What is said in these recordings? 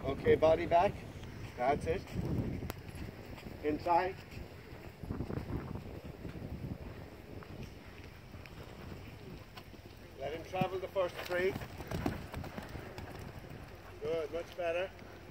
Okay, body back. That's it. Inside. Let him travel the first three. Good, much better.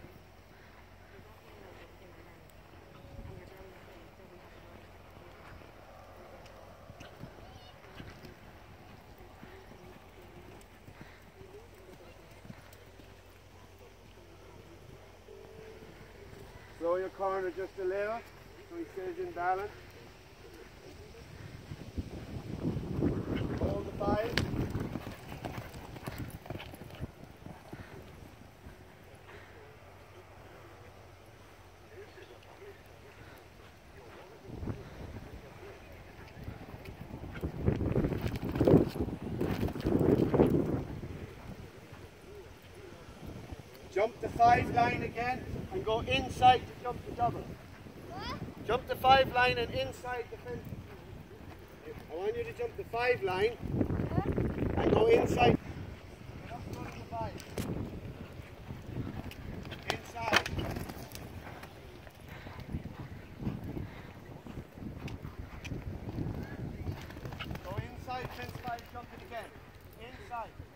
Slow your corner just a little so he stays in balance. Hold the 5. Jump the 5 line again and go inside to jump the double. What? Jump the 5 line and inside the fence. I want you to jump the 5 line and go inside. Get up front of the 5. Inside. Go inside fence 5, jump it again. Inside.